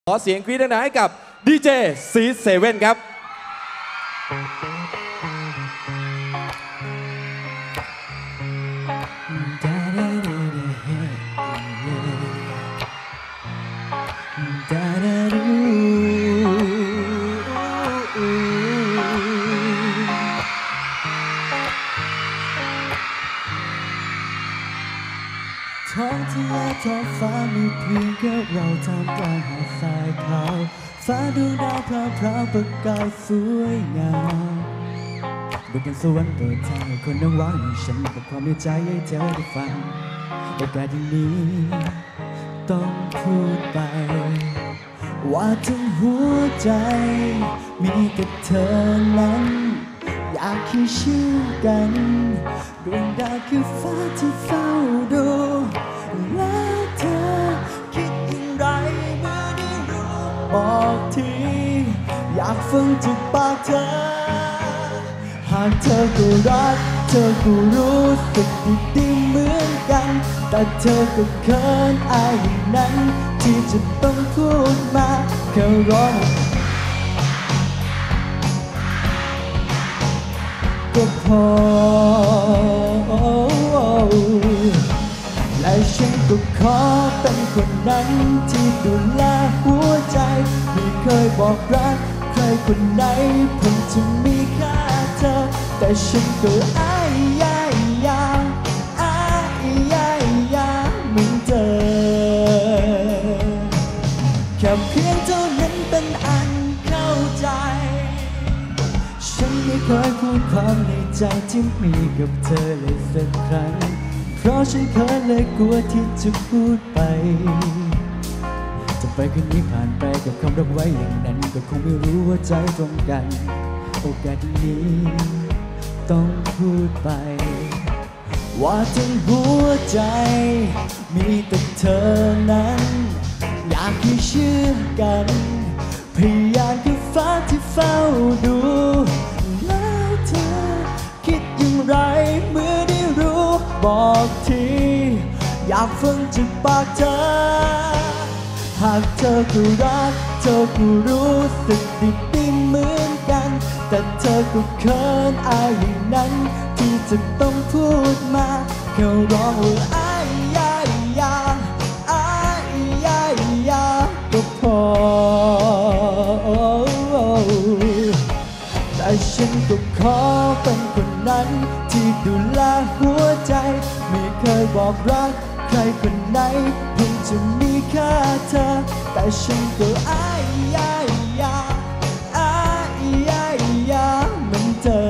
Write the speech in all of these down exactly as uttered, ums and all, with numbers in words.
ขอเสียงกรี๊ดดังๆให้กับดีเจซีเซเว่นครับท้องทะเลท้องฟ้ามีเพียงแค่เราท่ามกลางหาดทรายขาวฟ้าดวงดาวพราวพราวประกายสวยงามบนบนสวรรค์เปิดทางให้คนนั่งว่างอย่างฉันกับความในใจให้เธอได้ฟังโอกาสอย่างนี้ต้องพูดไปว่าทั้งหัวใจมีแต่เธอนั้นอยากให้เชื่อกันดวงดาวคือฟ้าที่เฝ้าดูแล้วเธอคิดอย่างไรเมื่อได้รู้บอกทีอยากฟังจากปากเธอหากเธอก็รักเธอก็รู้สึกดีๆเหมือนกันแต่เธอก็เขินอายอย่างนั้นที่จะต้องพูดมาแค่ร้องก็พอและฉันก็ขอเป็นคนนั้นที่ดูแลหัวใจไม่เคยบอกรักใครคนไหนเพิ่งจะมีแค่เธอแต่ฉันก็อายยายาอายยายาเหมือนเธอแค่เพียงเท่านั้นเป็นอันเข้าใจฉันไม่เคยพูดความในใจที่มีกับเธอเลยสักครั้งเพราะฉันเคยเลยกลัวที่จะพูดไปจะไปคืนนี้ผ่านไปกับคำรักไว้อย่างนั้นก็คงไม่รู้ว่าใจตรงกันโอกาสนี้ต้องพูดไปว่าทั้งหัวใจมีแต่เธอนั้นอยากให้เชื่อกันพยานคือฟ้าที่เฝ้าดูแล้วเธอคิดอย่างไรเมื่อได้รู้บอกทีอยากฟังจากปากเธอหากเธอก็รักเธอก็รู้สึกดีๆเหมือนกันแต่เธอก็เขินอายอย่างนั้นที่จะต้องพูดมาแค่ร้องว่าอายยายาอายยายาก็พอแต่ฉันก็ขอเป็นคนนั้นที่ดูแลหัวใจไม่เคยบอกรักใครคนไหนเพิ่งจะมีแค่เธอแต่ฉันก็อายยายาอายยายาเหมือนเธอ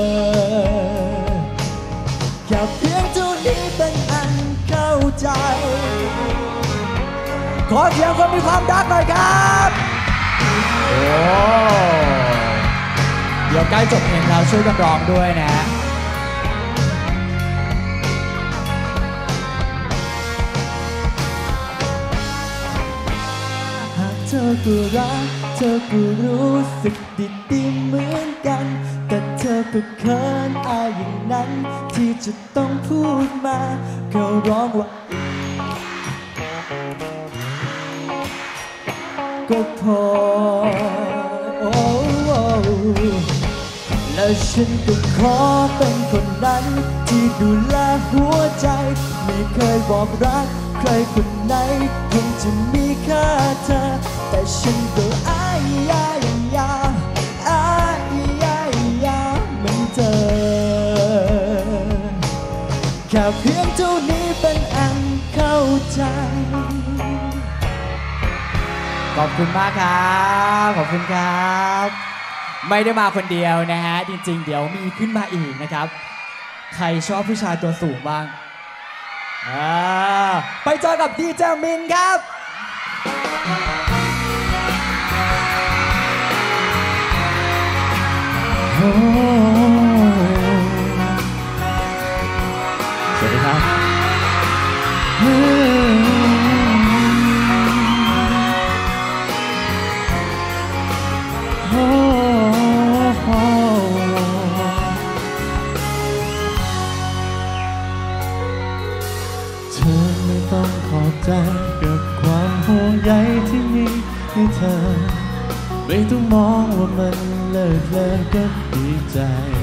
แค่เพียงเท่านี้เป็นอันเข้าใจขอเสียงคนมีความรักหน่อยครับโอ้เดี๋ยวใกล้จบเพลงแล้วช่วยกันร้องด้วยนะหากเธอก็รักเธอก็รู้สึกดีๆเหมือนกันแต่เธอก็เขินอายอย่างนั้นที่จะต้องพูดมาเขาร้องว่าก็พอและฉันก็ขอเป็นคนนั้นที่ดูแลหัวใจไม่เคยบอกรักใครคนไหนเพิ่งจะมีแค่เธอแต่ฉันก็อายยายาอายยายาเหมือนเธอแค่เพียงเท่านี้เป็นอันเข้าใจขอบคุณมากครับขอบคุณครับไม่ได้มาคนเดียวนะฮะจริงๆเดี๋ยวมีขึ้นมาอีกนะครับใครชอบผู้ชายตัวสูงบ้างอ่าไปเจอกับดีเจมินครับสวัสดีครับเธอไม่ต้องขอบใจกับความห่วงใยที่มีให้อไม่ต้องมองว่ามันเลิศเลอก็ดีใจ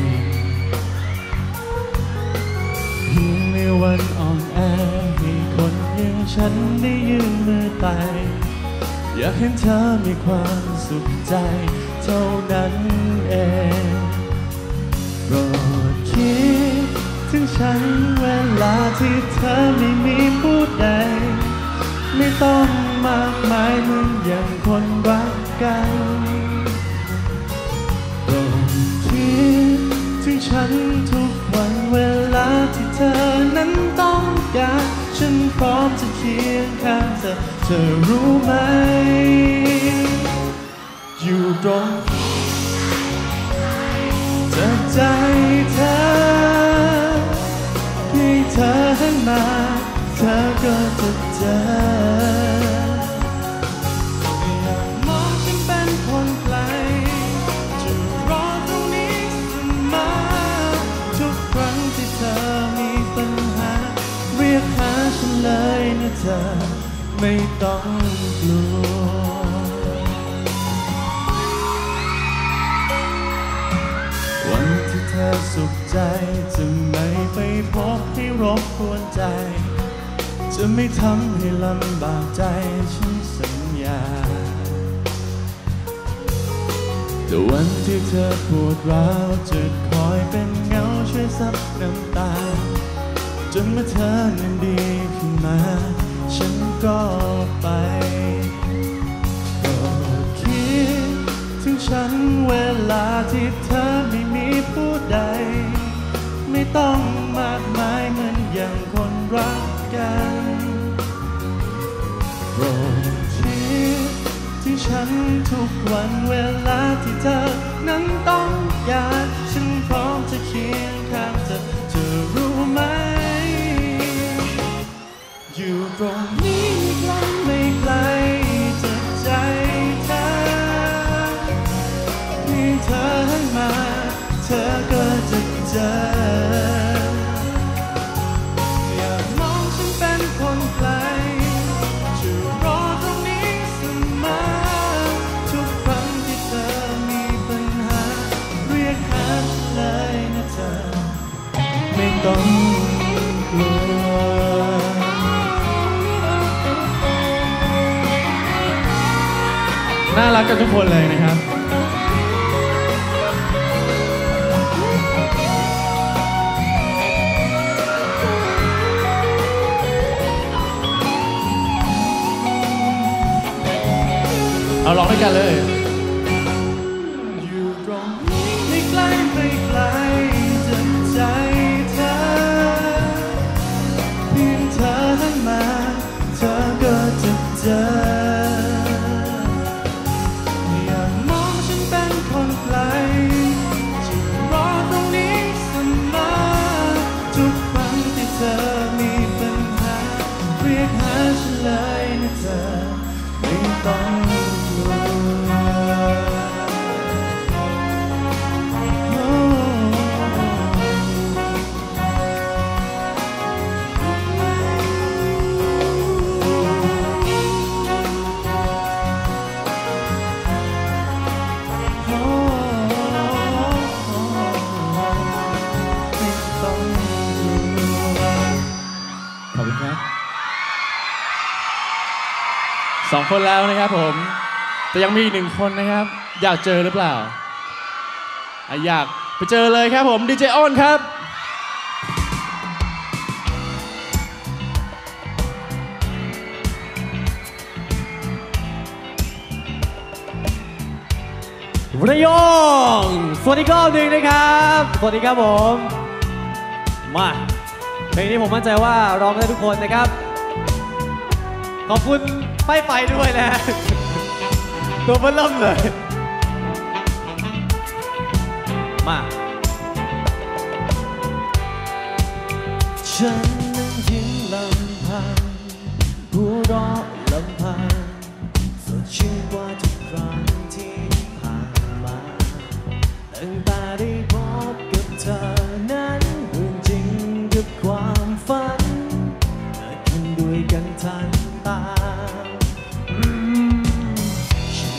เพียงในวันอ่อนแอให้คนอย่างฉันได้ยืนมือไต่อยากเห็นเธอมีความสุขใจเท่านั้นเองโปรดคิดถึงฉันเวลาที่เธอไม่มีผู้ใดไม่ต้องมากมายเหมือนอย่างคนรักกันโปรดคิดถึงฉันทุกวันเวลาที่เธอนั้นต้องการฉันพร้อมจะเคียงข้างเธอเธอรู้ไหมอยู่ตรงจากใจเธอที่เธอหันมาเธอก็จะเจออย่ามองฉันเป็นคนไกลจะรอตรงนี้เสมอทุกครั้งที่เธอมีปัญหาเรียกหาฉันเลยนะเธอไม่ต้องกลัววันที่เธอสุขใจจะไม่ไปพบให้รบกวนใจจะไม่ทำให้ลำบากใจฉันสัญญาแต่วันที่เธอปวดร้าวจะคอยเป็นเงาช่วยซับน้ำตาจนเมื่อเธอนั้นดีขึ้นมาฉันก็ไปโปรดคิดถึงฉันเวลาที่เธอไม่มีผู้ใดไม่ต้องมากมายเหมือนอย่างคนรักกันโปรดคิดถึงฉันทุกวันเวลาที่เธอนั้นต้องการฉันพร้อมจะเคียงข้างเธอเธอรู้ไหมอยู่ตรงนี้ไม่ไกลจากใจเธอเพียงเธอหันมาเธอก็จะเจออย่ามองฉันเป็นคนไกลจะรอตรงนี้เสมอทุกครั้งที่เธอมีปัญหาเรียกหาฉันเลยนะเธอไม่ต้องกลัวน่ารักกันทุกคนเลยนะครับเอาร้องด้วยกันเลยอยู่ตรงนี้ไม่ไกลไม่ไกลจากใจเธอเพียงเธอหันมาเธอก็จะเจอเลยนะเธอไม่ต้องกลัวขอบคุณครับสองคนแล้วนะครับผมแต่ยังมีอีกหนึ่งคนนะครับอยากเจอหรือเปล่าอยากไปเจอเลยครับผมดีเจอ้นครับระยองสวัสดีรอบหนึ่งนะครับสวัสดีครับผมมาเพลงนี้ผมมั่นใจว่าร้องได้ทุกคนนะครับขอบคุณป้ายไฟด้วยนะตัวเบิ่มเริ่มเลยมาฉันนั้นยิ้มลำพังหัวเราะลำพังสดชื่นกว่าทุกครั้งที่ผ่านมาตั้งแต่ได้พบกับเธอนั้นเหมือนจริงกับความฝันเกิดขึ้นด้วยกันทันตาฉัน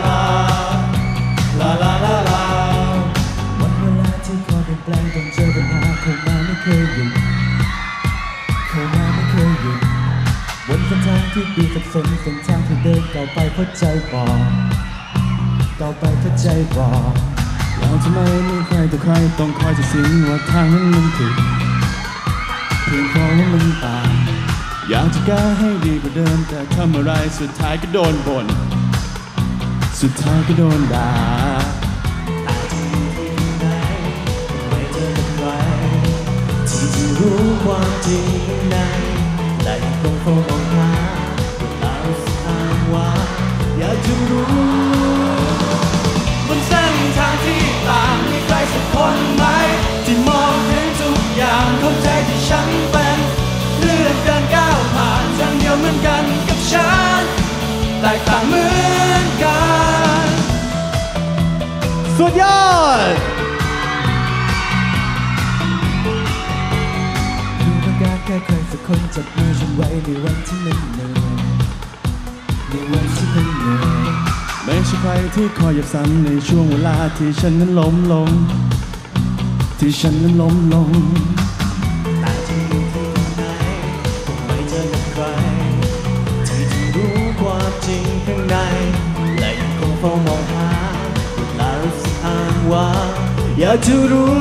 ลาลาลาลาวันเวลาที่คอยเปลี่ยนแปลงต้องเจอปัญหาเข้ามาไม่เคยหยุดเข้ามาไม่เคยหยุดบนเส้นทางที่ดูสับสนเส้นทางที่เดินก้าวไปเพราะใจบอกก้าวไปเพราะใจบอกแล้วทำไมไม่ใครต่อใครต้องคอยจะสิงว่าทางนั้นมันผิดเพียงเพราะว่ามันต่างอยากจะก้าวให้ดีกว่าเดิมแต่ทำอะไรสุดท้ายก็โดนบ่นสุดท้ายก็โดนด่าที่จะรู้ว่าความจริงข้างในและยังคงเฝ้ามองหาเวลาสักอ้างว่าอยากจะรู้บนเส้นทางที่ต่างมีใครสักคนไหมที่มองเห็นทุกอย่างเข้าใจที่ฉันเป็นเลือกเดินก้าวผ่านทางเดียวเหมือนกันกับฉันแตกต่างเหมือนกันสุดยอดดูต้องการแค่ใครสักคนจับมือฉันไว้ในวันที่มันเหนื่อยในวันที่มันเหนื่อยไม่ใช่ใครที่คอยหยับซ้ำในช่วงเวลาที่ฉันนั้นล้มลงที่ฉันนั้นล้มลงแต่จะอยู่ที่ไหนคงไม่เจอกับใครที่จะรู้ความจริงข้างในและยังคงเฝ้ามองหาเวลารู้สึกอ้างว่าอยากจะรู้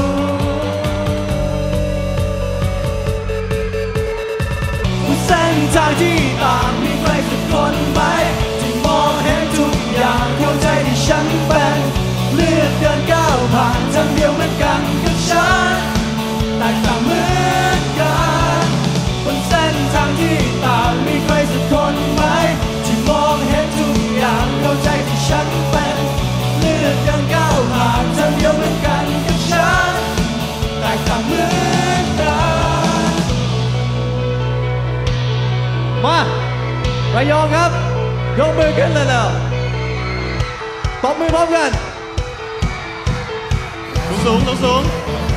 ว่าเส้นทางที่ต่างมีใครสักคนไหมที่มองเห็นทุกอย่างเข้าใจที่ฉันเป็นเลือกเดินก้าวผ่านทางเดียวเหมือนกันกับฉันแตกต่างเหมือนกันบนเส้นทางที่ต่างมีใครสักคนไหมที่มองเห็นทุกอย่างเข้าใจที่ฉันเป็นเลือกเดินก้าวผ่านทางเดียวเหมือนกันกับฉันแตกต่างเหมือนกันมาระยองครับยกมือขึ้นเลยแล้วตบมือพร้อมกันสูงสูงสูง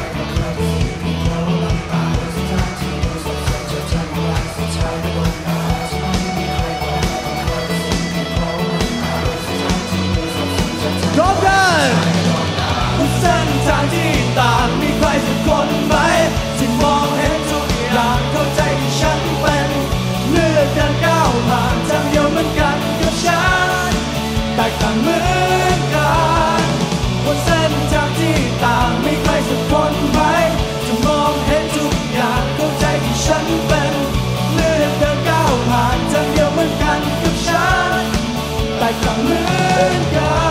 พร้อมกันเส้นทางที่ต่างมีใครสักคนไหมที่มองเห็นทุกอย่างเข้าใจที่ฉันเป็นเลือกเดินก้าวผ่านทางเดียวเหมือนกันกับฉันแตกต่างเหมือนกันบนเส้นทางที่ต่างมีใครสักคนไหมที่มองเห็นทุกอย่างเข้าใจที่ฉันเป็นเลือกเดินก้าวผ่านทางเดียวเหมือนกันกับฉันแตกต่างเหมือนกัน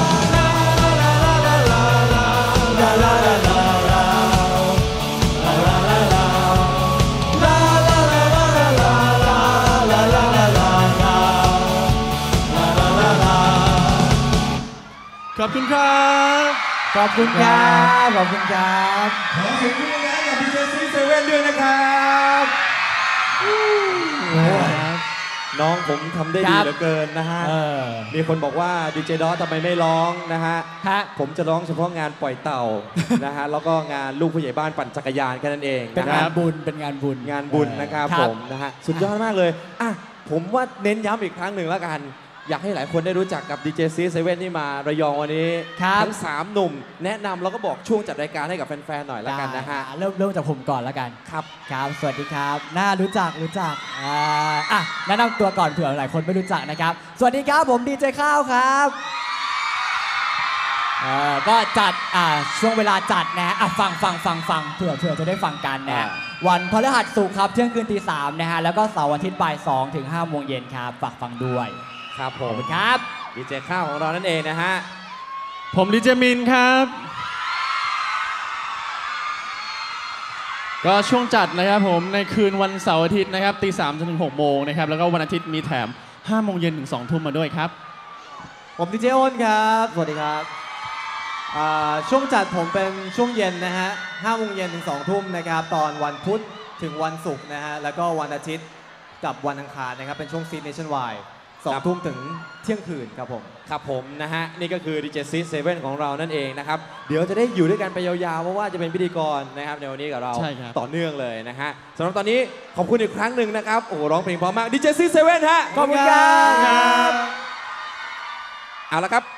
ขอบคุณครับขอบคุณครับขอบคุณครับขอเสียงปรบมือให้กับดีเจซีเซเว่นด้วยนะครับน้องผมทำได้ดีเหลือเกินนะฮะมีคนบอกว่าดีเจดอสทำไมไม่ร้องนะฮะผมจะร้องเฉพาะงานปล่อยเต่านะฮะแล้วก็งานลูกผู้ใหญ่บ้านปั่นจักรยานแค่นั้นเองเป็นงานบุญเป็นงานบุญงานบุญนะครับผมนะฮะสุดยอดมากเลยอ่ะผมว่าเน้นย้ำอีกครั้งหนึ่งแล้วกันอยากให้หลายคนได้รู้จักกับดีเจซีเซเว่นที่มาระยองวันนี้ทั้งสามหนุ่มแนะนำแล้วก็บอกช่วงจัดรายการให้กับแฟนๆหน่อยแล้วกันนะฮะเริ่มเริ่มจากผมก่อนแล้วกันครับครับสวัสดีครับน่ารู้จักรู้จักอ่าอ่ะแนะนำตัวก่อนเผื่อหลายคนไม่รู้จักนะครับสวัสดีครับผมดีเจข้าวครับเอ่อก็จัดอ่าช่วงเวลาจัดนะอ่ะฟังฟังฟังฟังเผื่อเผื่อจะได้ฟังกันนะวันพฤหัสศุกร์ครับเที่ยงคืนตีสามนะฮะแล้วก็เสาร์อาทิตย์บ่ายสองถึงห้าโมงเย็นครับฝากฟังด้วยครับผมครับดีเจข้าวของเรานั่นเองนะฮะผมดีเจมินครับก็ช่วงจัดนะครับผมในคืนวันเสาร์อาทิตย์นะครับตีสามจนถึงหกโมงนะครับแล้วก็วันอาทิตย์มีแถมห้าโมงเย็นถึงสองทุ่มมาด้วยครับผมดีเจอ้นครับสวัสดีครับช่วงจัดผมเป็นช่วงเย็นนะฮะห้าโมงเย็นถึงสองทุ่มนะครับตอนวันพุธถึงวันศุกร์นะฮะแล้วก็วันอาทิตย์กับวันอังคารนะครับเป็นช่วงซีเนชั่นไวด์สองทุ่มถึงเที่ยงคืนครับผมครับผมนะฮะนี่ก็คือดีเจซีเซเว่นของเรานั่นเองนะครับเดี๋ยวจะได้อยู่ด้วยกันไปยาวๆเพราะว่าจะเป็นพิธีกรนะครับในวันนี้กับเราต่อเนื่องเลยนะฮะสำหรับตอนนี้ขอบคุณอีกครั้งหนึ่งนะครับโอ้ร้องเพลงเพราะมากดีเจซีเซเว่นฮะขอบคุณครับเอาละครับ